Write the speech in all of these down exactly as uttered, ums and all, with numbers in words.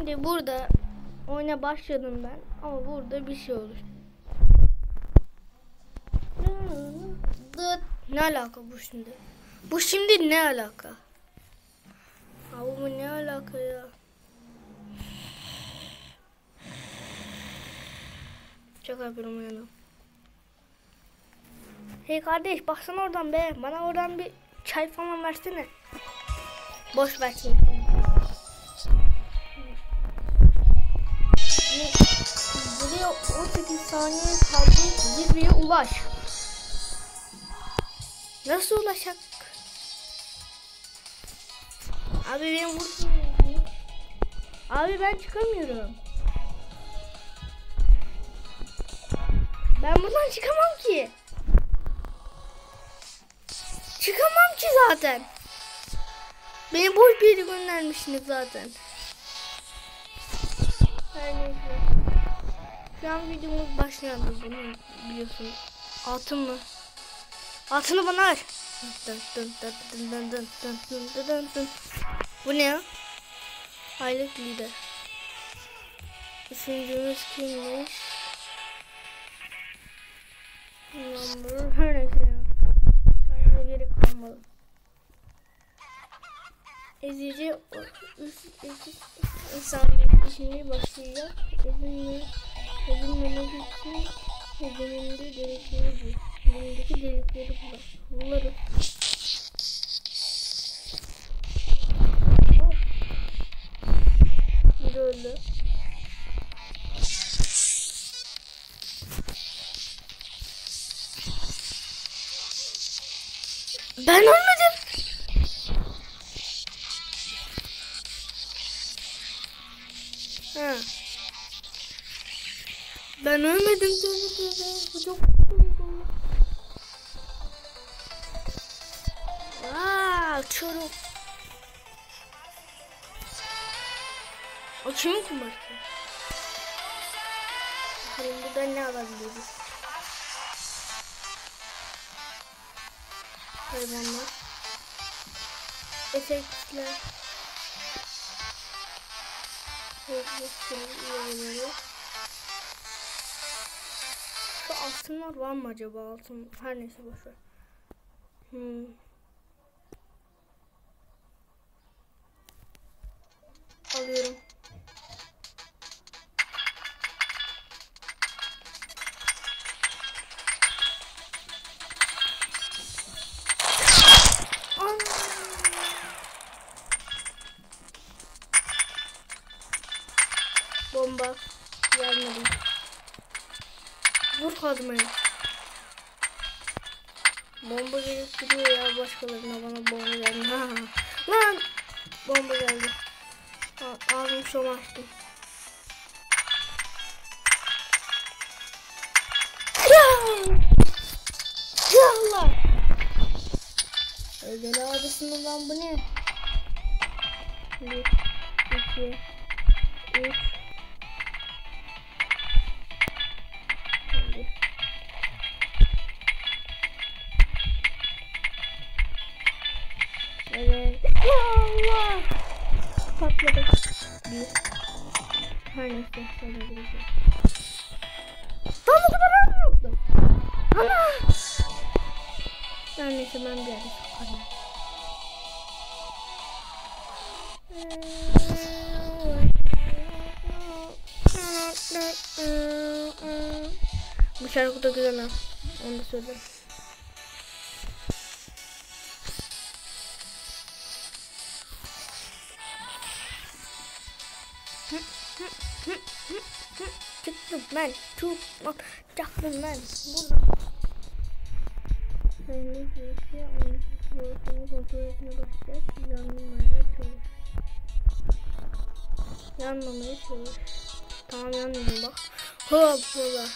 Şimdi burada oyuna başladım ben ama burada bir şey olur. Ne alaka bu şimdi? Bu şimdi ne alaka? Abi bu ne alaka ya? Çok yapıyorum uyanım. Hey kardeş baksana oradan be. Bana oradan bir çay falan versene. Boş ver şimdi. Buraya on sekiz saniye kaldı. Zirveye ulaş. Nasıl ulaşacak? Abi benim vursun. Abi ben çıkamıyorum. Ben buradan çıkamam ki. Çıkamam ki zaten. Beni boş bir yere göndermişsiniz zaten. Her neyse. Şu an videomuz başladı, bunu biliyorsunuz. Altın mı? Altını bana ver. Dın dın dın dın dın dın dın dın dın dın. Bu ne ya? Aylık lider. Üçüncümüz kimmiş? Number. Her neyse ya. Sayına gerek kalmadı. Ezici insanlık işini başlıyor. Ezilme, ezilmemek için ezilimde delikleri bu. Elimdeki delikleri bular. Bularım. Bir öldü. Ben ölmedim. Ha. Ben ölmedim. Bu çok Aa, uçuyorum. O kimin kumarı? Bakalım buradan ne alabiliriz? Hayvanlar. Efektler. Şu altınlar var mı acaba? Altın her neyse boşver. Hmm. Alıyorum. Bomba gelmedi. Vur kazmayı. Bomba gelip gidiyor ya başkalarına, bana bomba geldi. Ha. Lan bomba geldi. Ağzım şom açtım. Ya! Ya Allah! Özel adasının lan bu ne? Bir, iki, üç. Evet. Ya Allah! Patladı. Bir. Her neyse. Sana gireceğim. Tam o kadar anlattım. Ana! Her neyse ben bir yerde sokarım. Bu şarkı da güzel ha. Onu da söylerim. Çıktım ben. Çıktım ben. Burada. Henüz bir şey olmuş. Kontrol etmeye başlayacak. Yanmamaya çalış. Yanmamaya çalış. Tamam yanmıyorum bak. Hop burada.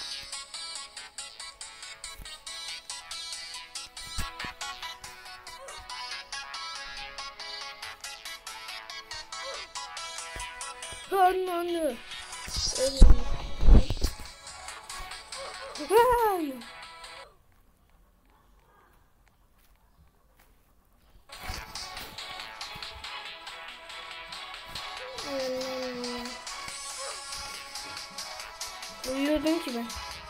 Ananı. Hayır. öldüm ki ben.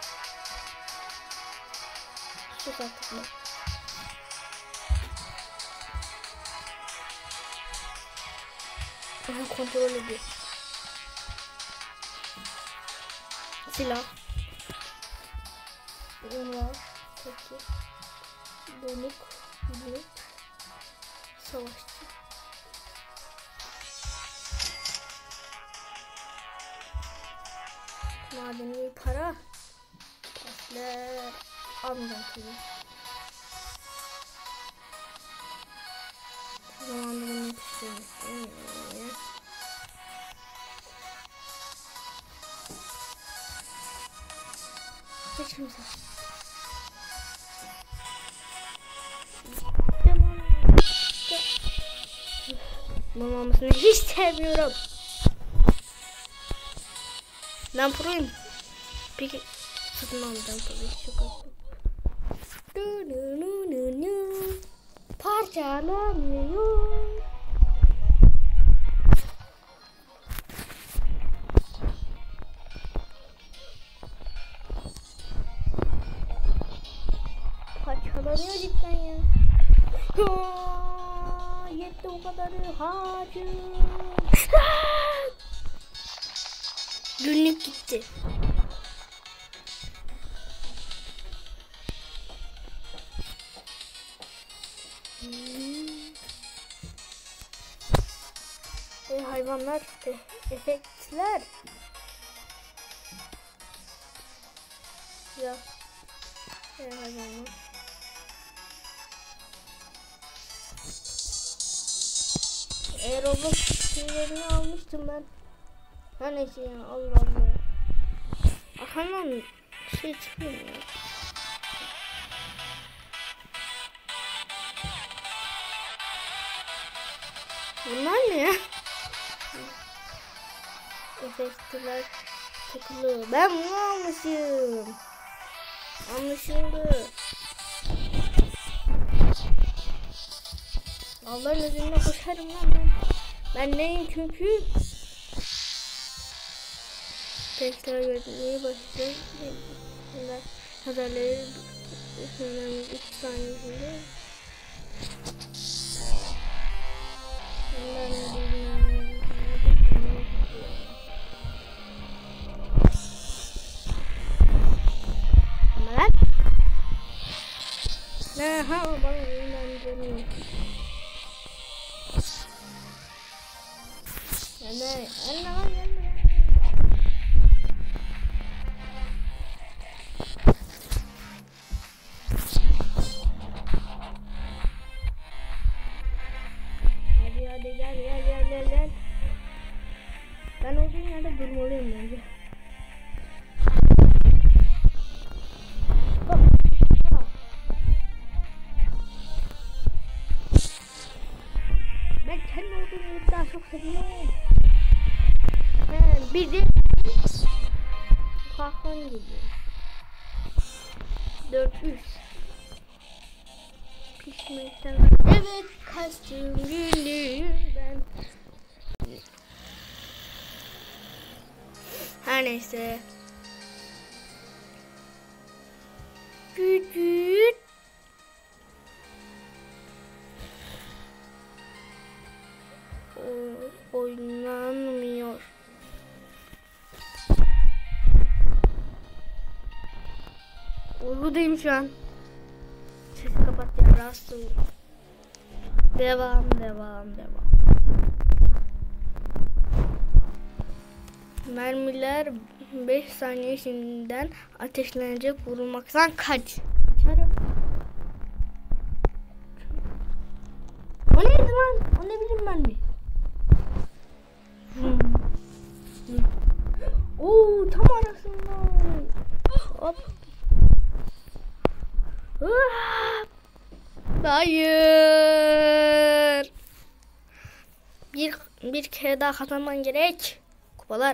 Sus artık ben. Aha, kontrol ediyor. Silah. Bunlar. Peki. Donuk. Donuk. Savaşçı. Madeni para. Pasler. Almayacağım tabii. Şu zamanda bunu yetiştirmek. Hiç kimse. Mamamasını hiç sevmiyorum. Ben proyum. Peki satın alacağım tabii. Çok az. Parçalanıyor. Parçalanıyor cidden ya. Aa, yetti o kadarı hacı. Günlük gitti. Hmm. E, hayvanlar, e, efektler. Ya. E, hayvanlar. E, robot şeylerini almıştım ben. Her neyse ya, Allah Allah. Arkamdan şey çıkıyor ya. Bunlar ne ya? Efektler takılı. Ben bunu almışım. Anlaşıldı. Allah'ın izniyle koşarım lan ben. Ben neyim çünkü? Tekrar görmeye başlayacağım. Bunlar haberleri önemli iki saniyesinde. Bunlar ne bilmem. Ama lan. Ne ha bana eğlendiriyor. Yani anne anne. Hadi gel gel gel gel gel. Ben olduğum yerde durmalıyım bence. Bak. Ben kendi olduğum yeri daha çok seviyorum. Bir de kalkan gidiyor. dört yüz pişmekten. Evet, kaçtım günlüğünden. Her neyse. Küçük. O, oynanmıyor. Uykudayım şu an. Sesi kapat ya, rahatsız olurum. Devam devam devam. Mermiler beş saniye içinden ateşlenecek, vurulmaktan kaç. Kaçarım. O neydi lan? O ne bileyim ben mi? Hmm. Oo, tam arasında. Hop. Hayır. Bir bir kere daha kazanman gerek. Kupalar.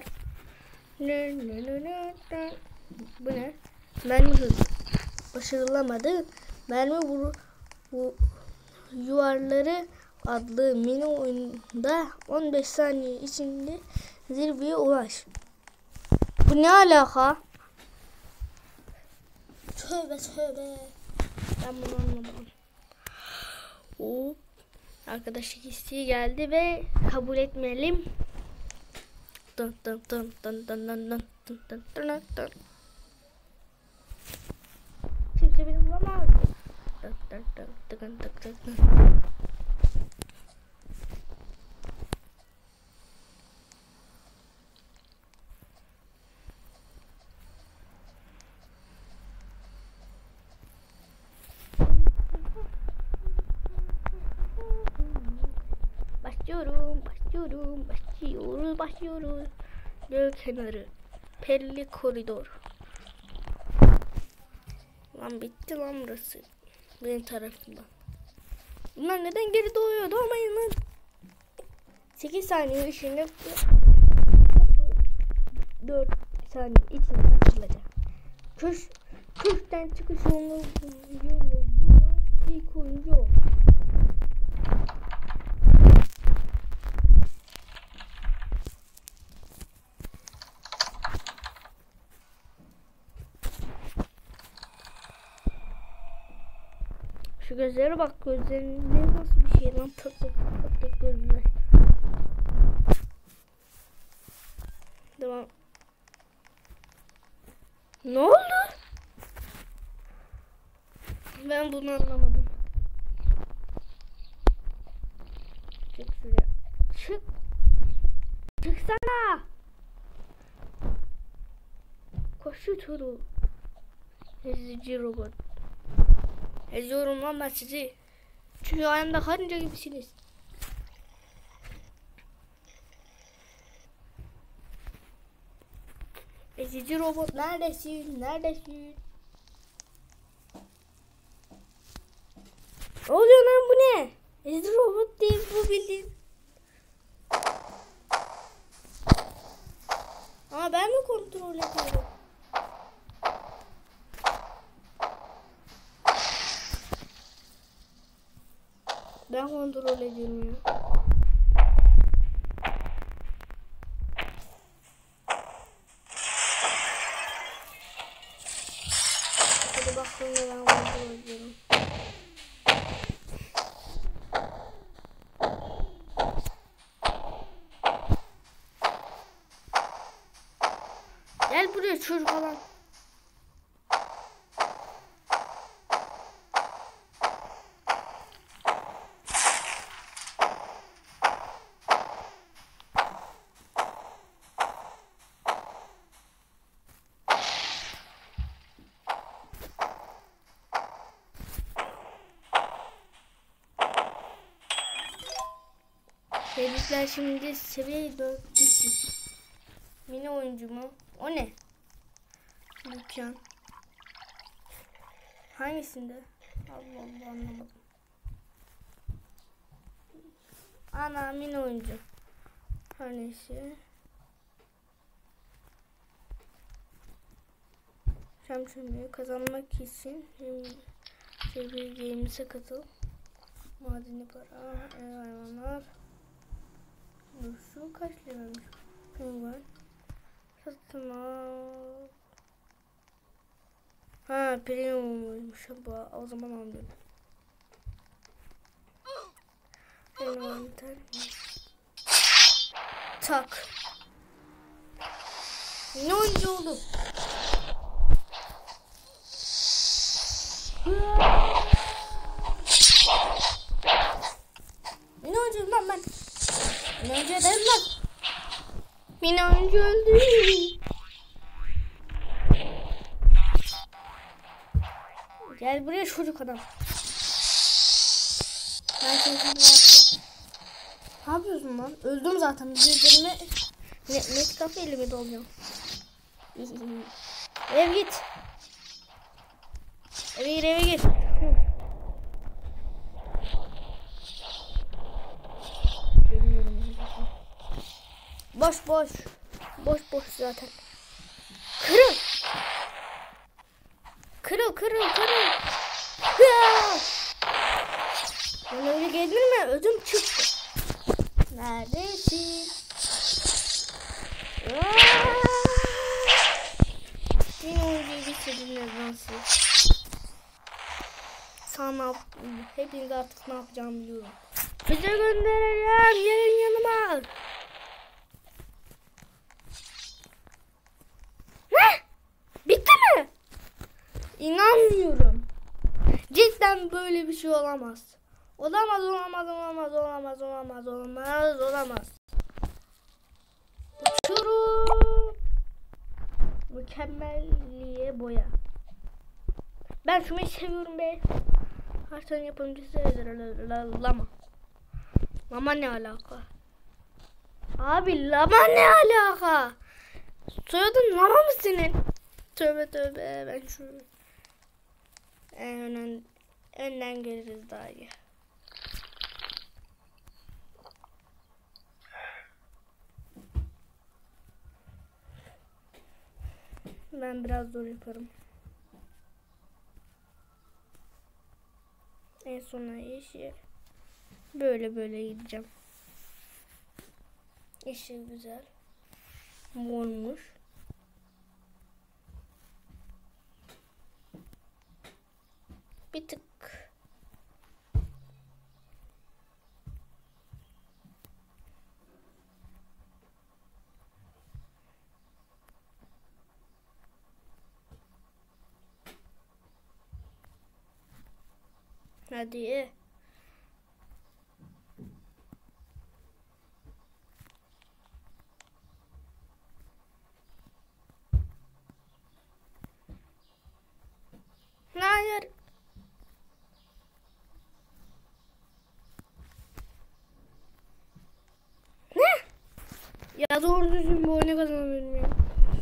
Bu ne? Mermi hızı. Başarılamadı. Mermi vuru, vu, yuvarları adlı mini oyunda on beş saniye içinde zirveye ulaş. Bu ne alaka? Tövbe tövbe. Ben bunu anlamadım. Oo. Arkadaşlık isteği geldi ve kabul etmeyelim. Dın dın dın dın dın dın dın dın dın dın dın. Kimse beni bulamaz. Dın dın dın dın dın dın dın. Başlıyorum, başlıyorum, başlıyoruz, başlıyoruz. Göl kenarı, pelli koridor. Lan bitti lan burası. Benim tarafımdan. Bunlar neden geri doğuyor? Doğmayın lan. sekiz saniye ışınlık. dört saniye içinde açılacak. Köş, köşkten çıkış yolu bulan ilk oyuncu o. Şu gözlere bak, gözlerinde nasıl bir şey lan, pöpek pöpek gözler. Devam. Ne oldu? Ben bunu anlamadım. Çık şuraya. Çık. Çıksana. Koşu turu. Ezici robot. Eziyorum lan ben sizi. Çünkü ayağımda karınca gibisiniz. Ezici robot neredesin? Neredesin? Ne oluyor lan, bu ne? Ezici robot değil bu, bildiğin. Ama ben mi kontrol ediyorum? Ben kontrol ediyorum ya. Hadi bakalım, ben kontrol ediyorum. Gel buraya çocuk falan. Tebrikler, şimdi seviye dörttesin. Mini oyuncu mu? O ne? Dükkan. Hangisinde? Allah Allah, anlamadım. Ana, mini oyuncu. Her neyse. Şamşamıyı kazanmak için seviye games'e katıl. Madeni para, ev hayvanlar. Şu kaç liraymış? Penguen. Satın al. Ha, premium'uymuş bu. O zaman alıyorum. Envanter. Tak. Ne oyuncu oldu? Ne oyuncu lan ben? Ne oyuncu dedim lan? Mini oyuncu öldü. Gel buraya çocuk adam. Ben seni ne yapıyorsun lan? Öldüm zaten. Birbirime net, net kafe elime doluyorum. Ev git. Eve gir, eve gir. Boş boş. Boş boş zaten. Kırıl. Kırıl kırıl kırıl. Ya! Ben öyle gelir mi? Ödüm çıktı. Neredesin? Yine oyuncuyu bitirdim nedense. sana hepiniz artık ne yapacağımı biliyorum. Bize göndereceğim, gelin yanıma. Ne? Bitti mi? İnanmıyorum. Cidden böyle bir şey olamaz. Olamaz, olamaz, olamaz, olamaz, olamaz, olamaz, olamaz. Uçurum. Mükemmelliğe boya. Ben şunu seviyorum be. Harçtan yapımcısı Lama. Lama ne alaka? Abi Lama ne alaka? Soyadın Lama mı senin? Tövbe tövbe, ben şu en önden, önden geliriz daha iyi. Ben biraz zor yaparım. En sona yeşil. Böyle böyle gideceğim. Yeşil güzel. Mormuş. Bir tık. Hadi. Hayır. Ne? Ya doğru düzgün bu oyunu kazanabilirim ya.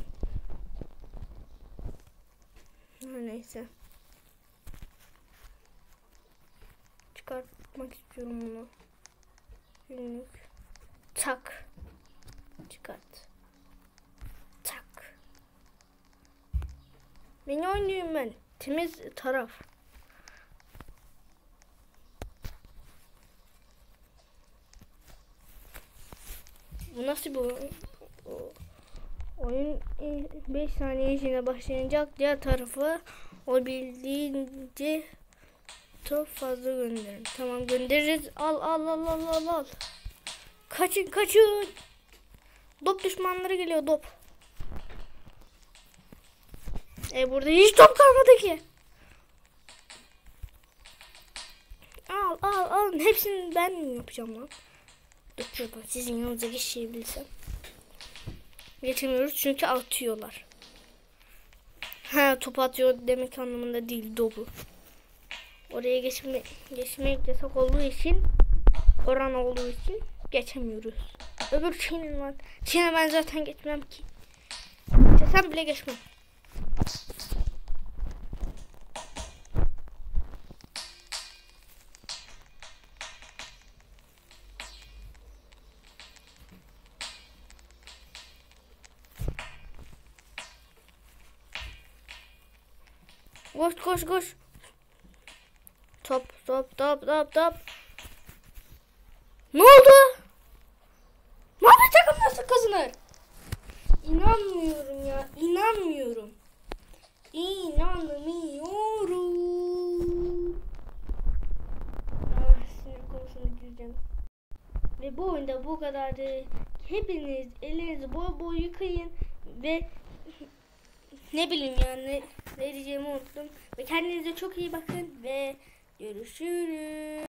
Neyse. Çıkartmak istiyorum bunu. Günlük. Tak. Çıkart. Tak. Beni oynayayım ben. Temiz taraf. Bu nasıl bu? Oyun beş saniye içinde başlayacak. Diğer tarafı o bildiğince çok fazla gönderin. Tamam, göndeririz. Al al al al al al. Kaçın kaçın. Dop düşmanları geliyor, dop. E burada hiç top kalmadı ki. Al al al. Hepsini ben mi yapacağım lan? Dur şuradan sizin yanınıza geçebilsem. Geçemiyoruz çünkü atıyorlar. Ha, top atıyor demek anlamında değil, dobu. Oraya geçme, geçmek yasak olduğu için, oran olduğu için geçemiyoruz. Öbür Çin'in var. Çin'e ben zaten geçmem ki. Sen bile geçmem. Koş koş koş. Top top top top top. Ne oldu? Mavi takım nasıl kazanır? İnanmıyorum ya. İnanmıyorum. İnanmıyorum. Ah, sinir konusuna gireceğim. Ve bu oyunda bu kadardı. Hepiniz elinizi bol bol yıkayın ve ne bileyim yani ne diyeceğimi unuttum. Ve kendinize çok iyi bakın ve görüşürüz.